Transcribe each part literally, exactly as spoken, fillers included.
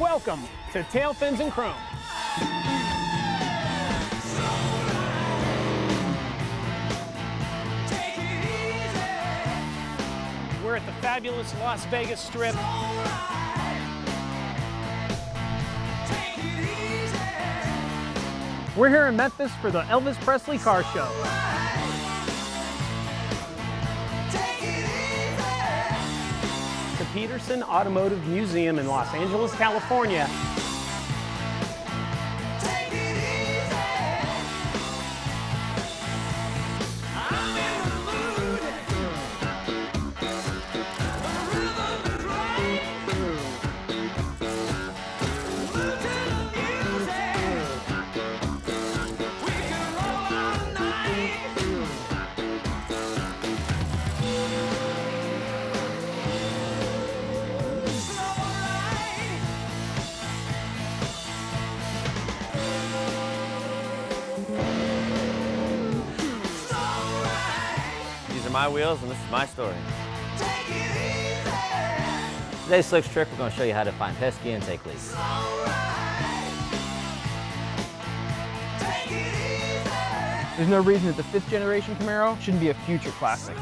Welcome to Tailfins and Chrome. We're at the fabulous Las Vegas Strip. We're here in Memphis for the Elvis Presley Car Show. The Peterson Automotive Museum in Los Angeles, California. These are my wheels and this is my story. Today's Slick's trick, we're going to show you how to find pesky and take leaks. There's no reason that the fifth generation Camaro shouldn't be a future classic.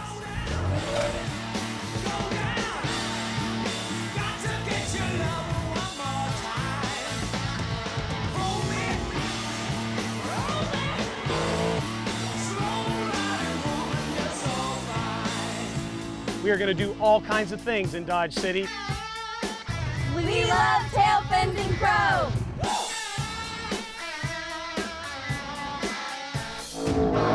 We are going to do all kinds of things in Dodge City. We love Tailfins and Chrome!